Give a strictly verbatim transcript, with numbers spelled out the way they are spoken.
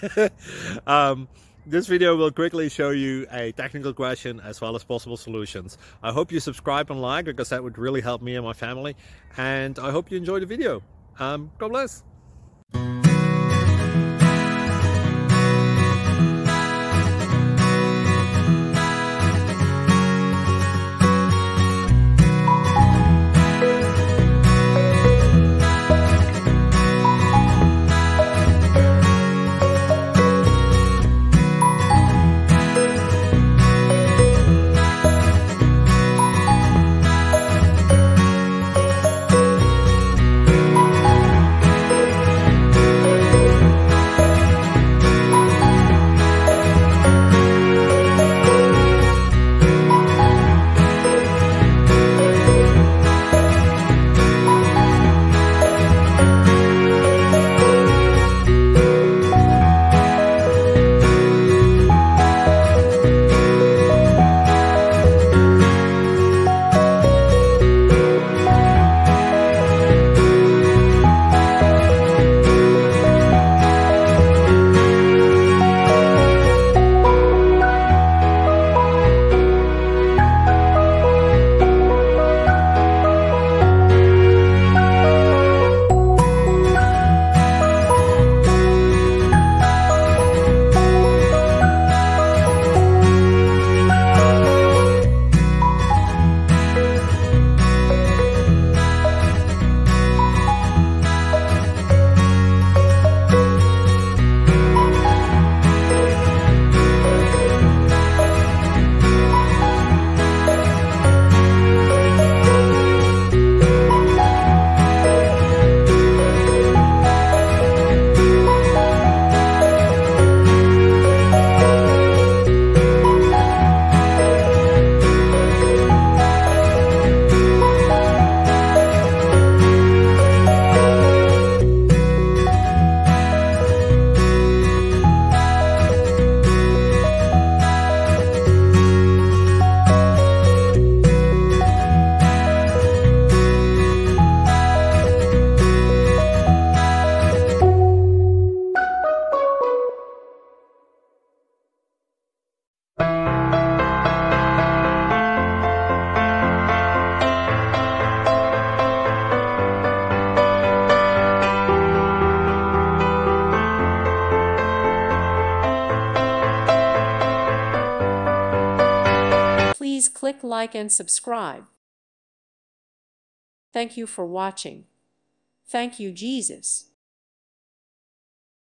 um, this video will quickly show you a technical question as well as possible solutions. I hope you subscribe and like, because that would really help me and my family. And I hope you enjoy the video. Um, God bless. Please click like and subscribe. Thank you for watching. Thank you, Jesus.